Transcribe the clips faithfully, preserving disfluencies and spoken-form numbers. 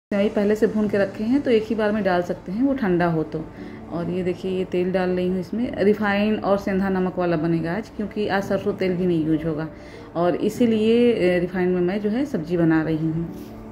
सेवई पहले से भून के रखे हैं तो एक ही बार में डाल सकते हैं, वो ठंडा हो तो। और ये देखिए ये तेल डाल रही हूँ, इसमें रिफाइन और सेंधा नमक वाला बनेगा आज, क्योंकि आज सरसों तेल भी नहीं यूज होगा और इसीलिए रिफाइन में मैं जो है सब्जी बना रही हूँ।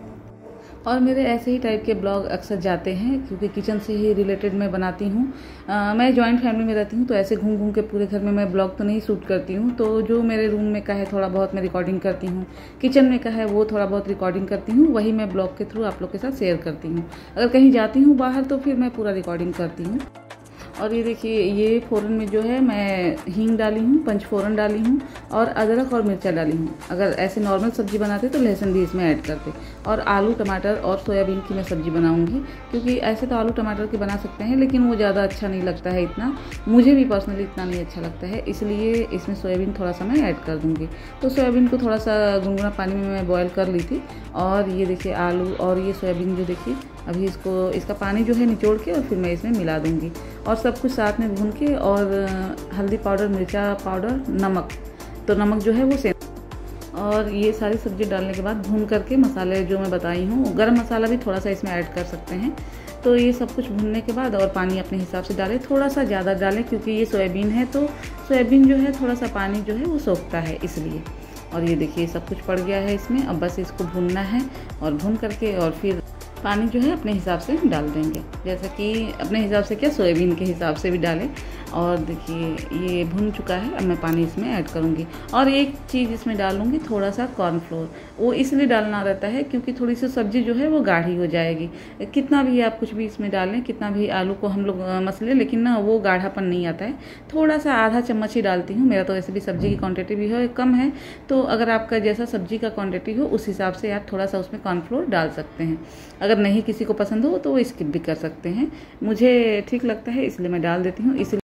और मेरे ऐसे ही टाइप के ब्लॉग अक्सर जाते हैं क्योंकि किचन से ही रिलेटेड मैं बनाती हूँ। मैं जॉइंट फैमिली में रहती हूँ तो ऐसे घूम घूम के पूरे घर में मैं ब्लॉग तो नहीं शूट करती हूँ, तो जो मेरे रूम में का है थोड़ा बहुत मैं रिकॉर्डिंग करती हूँ, किचन में का है वो थोड़ा बहुत रिकॉर्डिंग करती हूँ, वही मैं ब्लॉग के थ्रू आप लोग के साथ शेयर करती हूँ। अगर कहीं जाती हूँ बाहर तो फिर मैं पूरा रिकॉर्डिंग करती हूँ। और ये देखिए ये फ़ोरन में जो है मैं हींग डाली हूँ, पंचफोरन डाली हूँ और अदरक और मिर्चा डाली हूँ। अगर ऐसे नॉर्मल सब्ज़ी बनाते तो लहसुन भी इसमें ऐड करते। और आलू टमाटर और सोयाबीन की मैं सब्ज़ी बनाऊँगी, क्योंकि ऐसे तो आलू टमाटर की बना सकते हैं लेकिन वो ज़्यादा अच्छा नहीं लगता है, इतना मुझे भी पर्सनली इतना नहीं अच्छा लगता है, इसलिए इसमें सोयाबीन थोड़ा सा मैं ऐड कर दूँगी। तो सोयाबीन को थोड़ा सा गुनगुना पानी में मैं बॉयल कर ली थी। और ये देखिए आलू और ये सोयाबीन जो देखिए अभी इसको इसका पानी जो है निचोड़ के और फिर मैं इसमें मिला दूँगी और सब कुछ साथ में भून के। और हल्दी पाउडर, मिर्चा पाउडर, नमक, तो नमक जो है वो सेम। और ये सारी सब्ज़ी डालने के बाद भून करके मसाले जो मैं बताई हूँ, गरम मसाला भी थोड़ा सा इसमें ऐड कर सकते हैं। तो ये सब कुछ भूनने के बाद और पानी अपने हिसाब से डालें, थोड़ा सा ज़्यादा डालें क्योंकि ये सोयाबीन है तो सोयाबीन जो है थोड़ा सा पानी जो है वो सोखता है इसलिए। और ये देखिए सब कुछ पड़ गया है इसमें, अब बस इसको भूनना है और भून करके और फिर पानी जो है अपने हिसाब से डाल देंगे, जैसा कि अपने हिसाब से क्या सोयाबीन के हिसाब से भी डालें। और देखिए ये भुन चुका है, अब मैं पानी इसमें ऐड करूँगी। और एक चीज़ इसमें डालूँगी, थोड़ा सा कॉर्नफ्लोर, वो इसलिए डालना रहता है क्योंकि थोड़ी सी सब्ज़ी जो है वो गाढ़ी हो जाएगी। कितना भी आप कुछ भी इसमें डालें, कितना भी आलू को हम लोग मसले, लेकिन ना वो गाढ़ापन नहीं आता है। थोड़ा सा आधा चम्मच ही डालती हूँ, मेरा तो ऐसे भी सब्ज़ी की क्वान्टिटी भी है कम है, तो अगर आपका जैसा सब्ज़ी का क्वान्टिटी हो उस हिसाब से आप थोड़ा सा उसमें कॉर्नफ्लोर डाल सकते हैं। अगर नहीं किसी को पसंद हो तो वो स्किप भी कर सकते हैं, मुझे ठीक लगता है इसलिए मैं डाल देती हूँ। इसलिए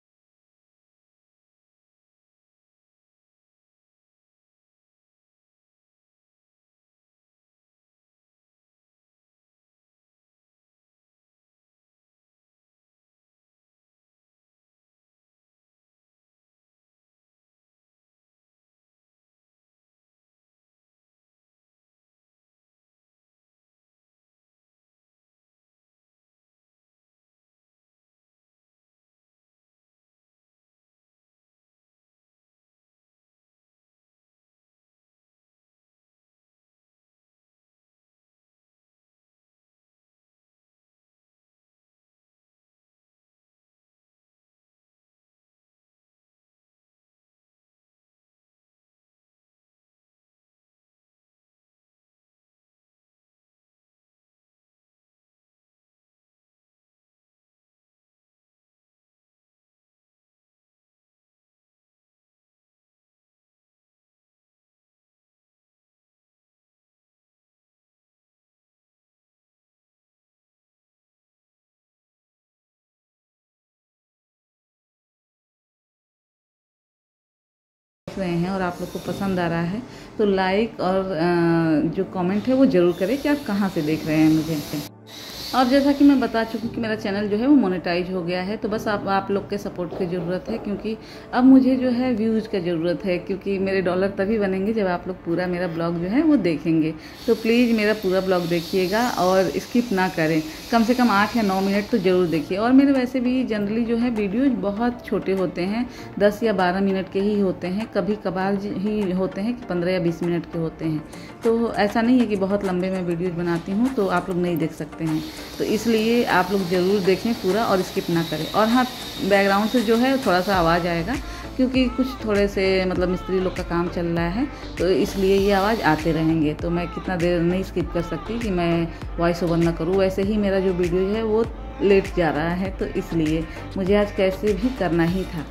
रहे हैं और आप लोग को पसंद आ रहा है तो लाइक और जो कमेंट है वो ज़रूर करें कि आप कहाँ से देख रहे हैं मुझे। और जैसा कि मैं बता चुकी कि मेरा चैनल जो है वो मोनेटाइज हो गया है, तो बस आप आप लोग के सपोर्ट की ज़रूरत है, क्योंकि अब मुझे जो है व्यूज़ का ज़रूरत है, क्योंकि मेरे डॉलर तभी बनेंगे जब आप लोग पूरा मेरा ब्लॉग जो है वो देखेंगे। तो प्लीज़ मेरा पूरा ब्लॉग देखिएगा और स्किप ना करें, कम से कम आठ या नौ मिनट तो ज़रूर देखिए। और मेरे वैसे भी जनरली जो है वीडियोज़ बहुत छोटे होते हैं, दस या बारह मिनट के ही होते हैं, कभी कभार ही होते हैं कि पंद्रह या बीस मिनट के होते हैं। तो ऐसा नहीं है कि बहुत लंबे मैं वीडियोज़ बनाती हूँ तो आप लोग नहीं देख सकते हैं, तो इसलिए आप लोग ज़रूर देखें पूरा और स्किप ना करें। और हाँ, बैकग्राउंड से जो है थोड़ा सा आवाज़ आएगा क्योंकि कुछ थोड़े से मतलब मिस्त्री लोग का काम चल रहा है, तो इसलिए ये आवाज़ आते रहेंगे। तो मैं कितना देर नहीं स्किप कर सकती कि मैं वॉइस ओवर ना करूँ। वैसे ही मेरा जो वीडियो है वो लेट जा रहा है, तो इसलिए मुझे आज कैसे भी करना ही था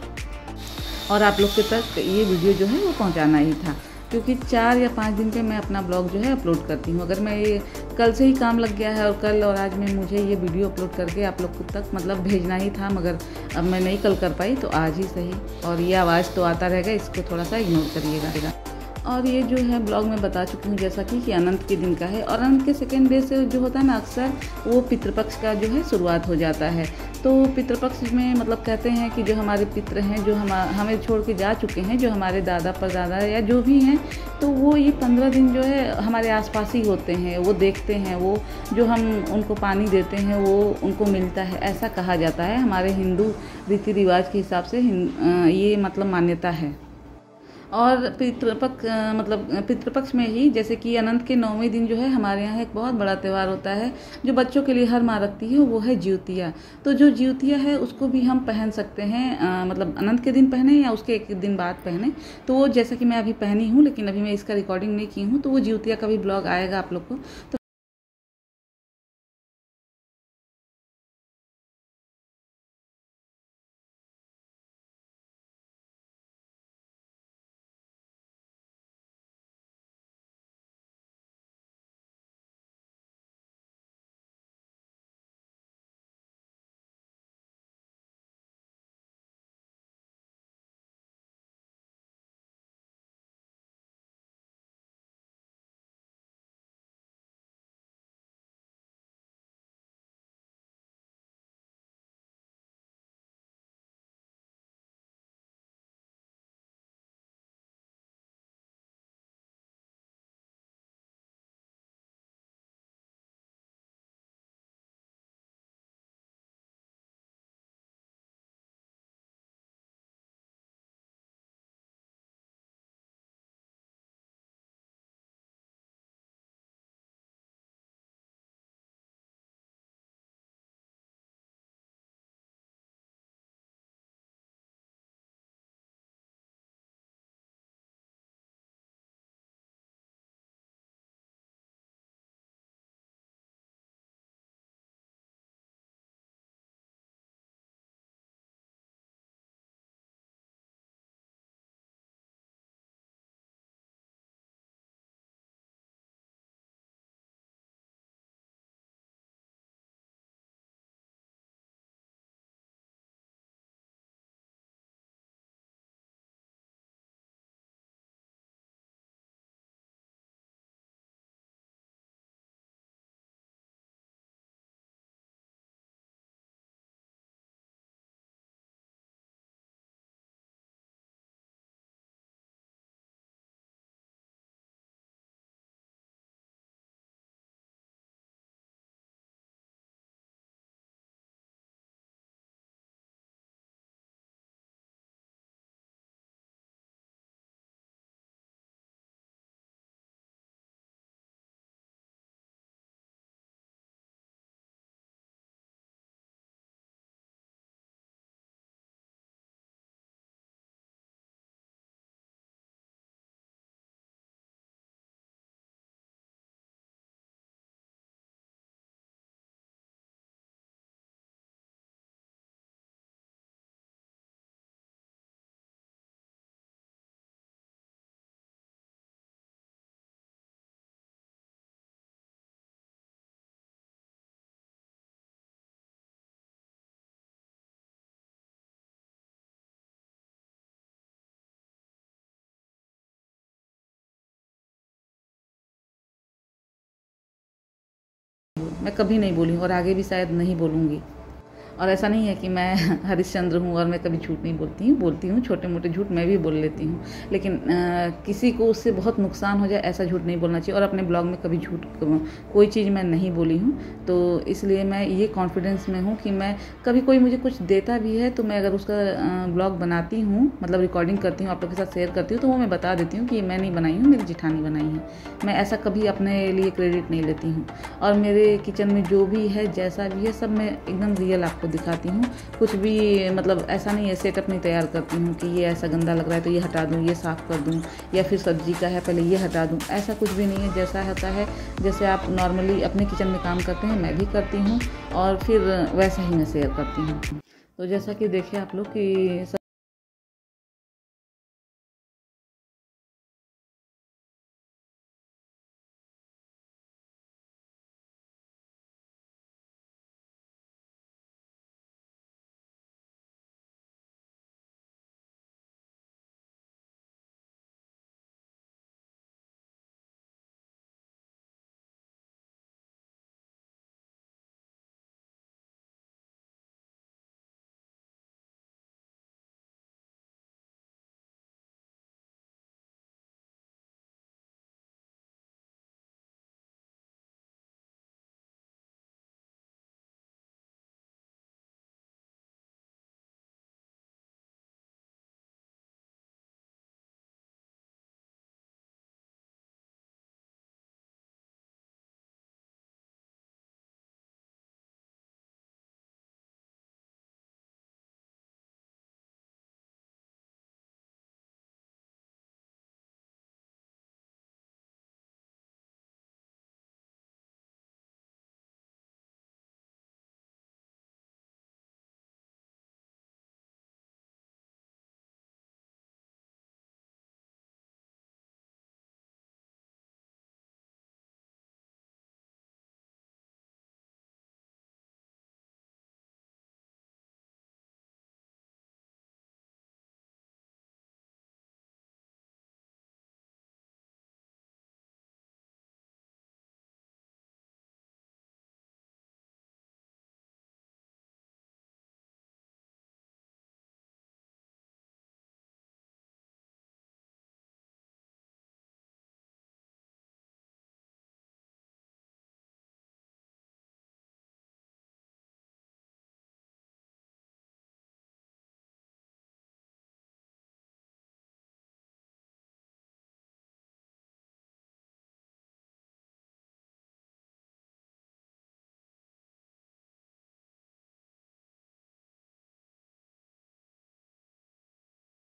और आप लोग के तक ये वीडियो जो है वो पहुँचाना ही था, क्योंकि चार या पाँच दिन पे मैं अपना ब्लॉग जो है अपलोड करती हूँ। अगर मैं ये कल से ही काम लग गया है और कल और आज में मुझे ये वीडियो अपलोड करके आप लोग तक मतलब भेजना ही था, मगर अब मैं नहीं कल कर पाई तो आज ही सही। और ये आवाज़ तो आता रहेगा, इसको थोड़ा सा इग्नोर करिएगा। और ये जो है ब्लॉग में बता चुकी हूँ जैसा कि, कि अनंत के दिन का है, और अनंत के सेकेंड डे से जो होता है ना अक्सर वो पितृपक्ष का जो है शुरुआत हो जाता है। तो पितृपक्ष में मतलब कहते हैं कि जो हमारे पितृ हैं जो हम हमें छोड़ के जा चुके हैं, जो हमारे दादा परदादा या जो भी हैं, तो वो ये पंद्रह दिन जो है हमारे आसपास ही होते हैं, वो देखते हैं, वो जो हम उनको पानी देते हैं वो उनको मिलता है, ऐसा कहा जाता है। हमारे हिंदू रीति रिवाज के हिसाब से ये मतलब मान्यता है। और पितृपक्ष मतलब पितृपक्ष में ही जैसे कि अनंत के नौवें दिन जो है हमारे यहाँ एक बहुत बड़ा त्यौहार होता है जो बच्चों के लिए हर माँ रखती है, वो है ज्योतिया। तो जो ज्योतिया है उसको भी हम पहन सकते हैं, आ, मतलब अनंत के दिन पहने या उसके एक दिन बाद पहने। तो वो जैसा कि मैं अभी पहनी हूँ, लेकिन अभी मैं इसका रिकॉर्डिंग नहीं की हूँ, तो वो ज्योतिया का भी ब्लॉग आएगा आप लोग को। तो मैं कभी नहीं बोली और आगे भी शायद नहीं बोलूँगी। और ऐसा नहीं है कि मैं हरिश्चंद्र हूँ और मैं कभी झूठ नहीं बोलती हूँ, बोलती हूँ छोटे मोटे झूठ मैं भी बोल लेती हूँ, लेकिन आ, किसी को उससे बहुत नुकसान हो जाए ऐसा झूठ नहीं बोलना चाहिए। और अपने ब्लॉग में कभी झूठ कोई चीज़ मैं नहीं बोली हूँ, तो इसलिए मैं ये कॉन्फिडेंस में हूँ कि मैं कभी कोई मुझे कुछ देता भी है तो मैं अगर उसका ब्लॉग बनाती हूँ, मतलब रिकॉर्डिंग करती हूँ, आप लोग के साथ शेयर करती हूँ, तो वो मैं बता देती हूँ कि मैं नहीं बनाई हूँ, मेरी जिठानी बनाई है। मैं ऐसा कभी अपने लिए क्रेडिट नहीं लेती हूँ। और मेरे किचन में जो भी है जैसा भी है सब मैं एकदम रियल आपको दिखाती हूँ। कुछ भी मतलब ऐसा नहीं है, सेटअप नहीं तैयार करती हूँ कि ये ऐसा गंदा लग रहा है तो ये हटा दूँ, ये साफ़ कर दूँ, या फिर सब्जी का है पहले ये हटा दूँ, ऐसा कुछ भी नहीं है। जैसा होता है जैसे आप नॉर्मली अपने किचन में काम करते हैं मैं भी करती हूँ, और फिर वैसा ही मैं शेयर करती हूँ। तो जैसा कि देखिए आप लोग कि